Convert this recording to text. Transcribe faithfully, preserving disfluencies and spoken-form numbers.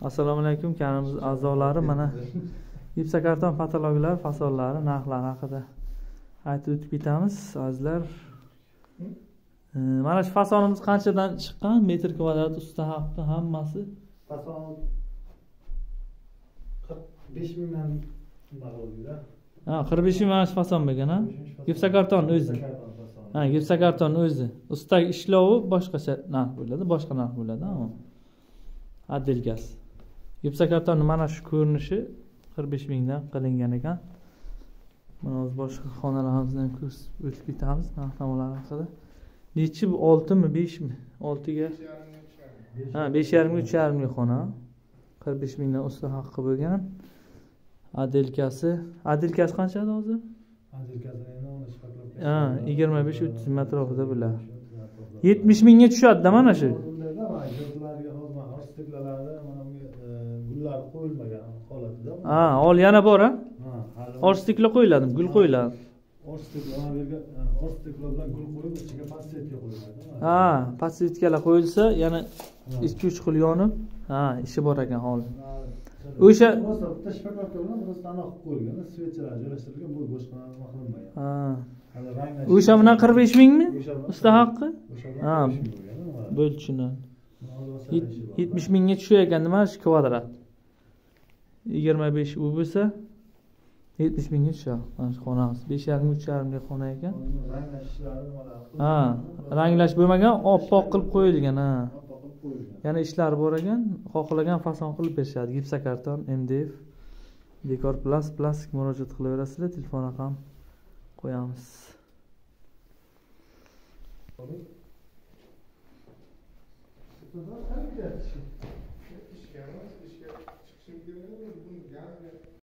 Assalomu alaykum kanalimiz a'zolari, mana gipsokarton patologlar fasollari narxlari haqida aytib o'tib ketamiz azizlar. Mana shu fasonimiz qanchadan chiqqan? Metr kvadrat usta haqqi hammasi fason qirq besh mingdan bo'ladi. Ha, qirq besh ming mana shu fason bo'lgan, ha? Gipsokarton o'zi. Ha, gipsokarton o'zi. Usta ishlovi boshqacha narx bo'ladi, boshqa narx bo'ladi, ha. Addelkasi. Gipsokarton mana shu ko'rinishi qirq besh mingdan qilingan ekan. Mana o'z boshqa xonalarimizdan ko'rsatib o'tib ketamiz narx-navolar haqida. Nechi bu olti mi, besh mi? olti ga. Ha, besh yarim uch yarim ming xona. qirq besh mingdan usta haqqi bo'lgan. Addelkasi, addelkasi qancha hozir? Addelkasi endi uni chiqarib. Ha, yigirma besh o'ttiz ming atrofida bo'ladi. yetmish mingga tushadi-da mana shu. Gullar qo'yilmagan holatida. Ha, ol yana bor, ha? Orstiklar qo'yiladi, gul qo'yiladi. Orstiklar yerga orstiklar bilan gul qo'yib, ichiga podsetka qo'yiladi. Ha, podsetkalar qo'yilsa, yana ikki uch xil yonib, ha, ishi bor ekan hozir. O'sha bitta shpakovka bilan biroz aniq qo'yilgan, svetchalar joylashtirilgan, bu boshqa nima qilinmagan. Ha. O'sha bilan qirq besh mingmi? Usta haqqi? Ha. Bo'l tushunadi. yetmish mingga tushiyor ekan, nima shu kvadrat. yigirma besh u bo'lsa yetmish mingga tushadi. Mana shu xonamiz besh yarim uch yarim ming xona ekan. Ranglashishlari nimalar? Ha, ranglash bo'lmagan, oppoq qilib qo'yilgan, ha. Yana ishlari bor ekan, xohlagan fason qilib berishadi. Gipsokarton, M D F, Dekor Plus, plastik murojaat qilaverasizlar, telefon raqam qo'yamiz. Ishga ishga chiqishim kerak.